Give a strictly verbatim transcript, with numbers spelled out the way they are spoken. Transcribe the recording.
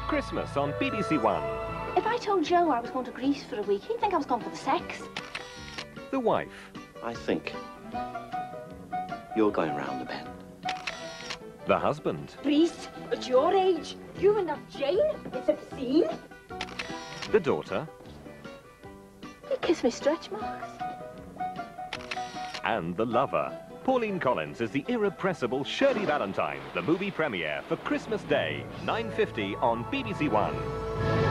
Christmas on B B C One. If I told Joe I was going to Greece for a week, he'd think I was going for the sex. The wife. I think you're going round the bend. The husband. Greece? At your age? You and that Jane? It's obscene. The daughter. You kiss me stretch marks. And the lover. Pauline Collins is the irrepressible Shirley Valentine. The movie premiere for Christmas Day, nine fifty on B B C One.